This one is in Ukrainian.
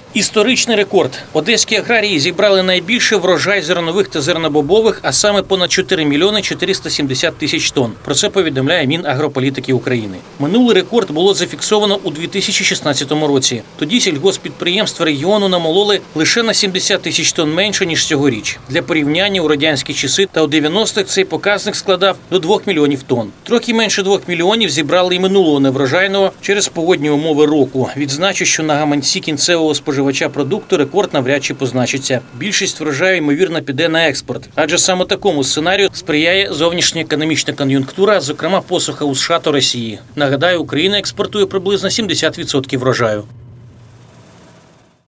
Історичний рекорд. Одеські аграрії зібрали найбільший врожай зернових та зернобобових, а саме понад 4 мільйони 470 тисяч тонн. Про це повідомляє Мінагрополітики України. Минулий рекорд було зафіксовано у 2016 році. Тоді сільгосппідприємства регіону намололи лише на 70 тисяч тонн менше, ніж цьогоріч. Для порівняння у радянські часи та у 90-х цей показник складав до 2 мільйонів тонн. Трохи менше 2 мільйонів зібрали і минулого неврожайного через погодні умови року. Відзначу, що на гаманці кінцевого споживача продукту рекорд навряд чи позначиться. Більшість врожаю, ймовірно, піде на експорт. Адже саме такому сценарію сприяє зовнішня економічна кон'юнктура, зокрема посуха у США та Росії. Нагадаю, Україна експортує приблизно 70% врожаю.